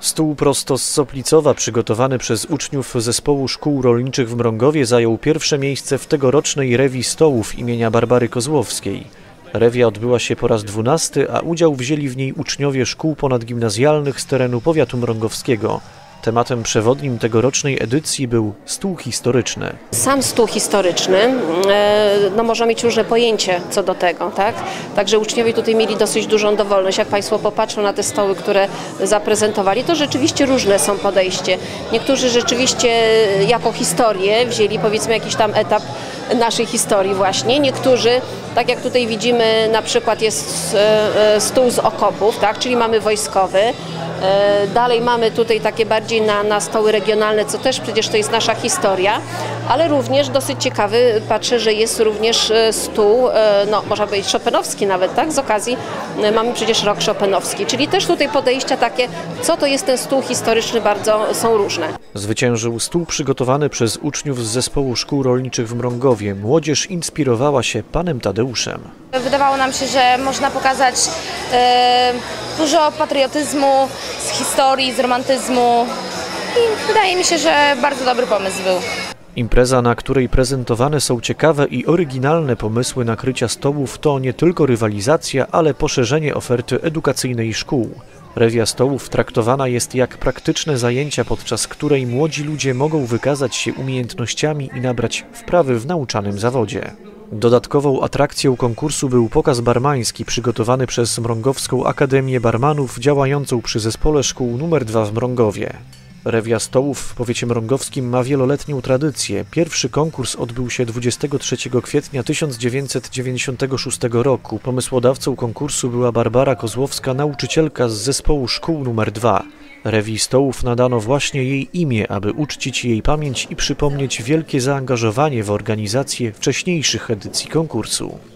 Stół prosto z Soplicowa, przygotowany przez uczniów Zespołu Szkół Rolniczych w Mrągowie, zajął pierwsze miejsce w tegorocznej Rewii Stołów imienia Barbary Kozłowskiej. Rewia odbyła się po raz 12, a udział wzięli w niej uczniowie szkół ponadgimnazjalnych z terenu powiatu mrągowskiego. Tematem przewodnim tegorocznej edycji był stół historyczny. Sam stół historyczny może mieć różne pojęcie co do tego, tak? Także uczniowie tutaj mieli dosyć dużą dowolność. Jak Państwo popatrzą na te stoły, które zaprezentowali, to rzeczywiście różne są podejście. Niektórzy rzeczywiście jako historię wzięli, powiedzmy, jakiś tam etap naszej historii właśnie. Niektórzy, tak jak tutaj widzimy, na przykład jest stół z okopów, tak? Czyli mamy wojskowy. Dalej mamy tutaj takie bardziej na stoły regionalne, co też przecież to jest nasza historia, ale również dosyć ciekawy, patrzę, że jest również stół, można powiedzieć chopinowski nawet, tak? Z okazji mamy przecież rok chopinowski, czyli też tutaj podejścia takie, co to jest ten stół historyczny, bardzo są różne. Zwyciężył stół przygotowany przez uczniów z Zespołu Szkół Rolniczych w Mrągowie. Młodzież inspirowała się panem Tadeuszem. Wydawało nam się, że można pokazać dużo patriotyzmu, z historii, z romantyzmu i wydaje mi się, że bardzo dobry pomysł był. Impreza, na której prezentowane są ciekawe i oryginalne pomysły nakrycia stołów, to nie tylko rywalizacja, ale poszerzenie oferty edukacyjnej szkół. Rewia stołów traktowana jest jak praktyczne zajęcia, podczas której młodzi ludzie mogą wykazać się umiejętnościami i nabrać wprawy w nauczanym zawodzie. Dodatkową atrakcją konkursu był pokaz barmański przygotowany przez Mrągowską Akademię Barmanów działającą przy Zespole Szkół nr 2 w Mrągowie. Rewia stołów w powiecie mrągowskim ma wieloletnią tradycję. Pierwszy konkurs odbył się 23 kwietnia 1996 roku. Pomysłodawcą konkursu była Barbara Kozłowska, nauczycielka z Zespołu Szkół nr 2. Rewii stołów nadano właśnie jej imię, aby uczcić jej pamięć i przypomnieć wielkie zaangażowanie w organizację wcześniejszych edycji konkursu.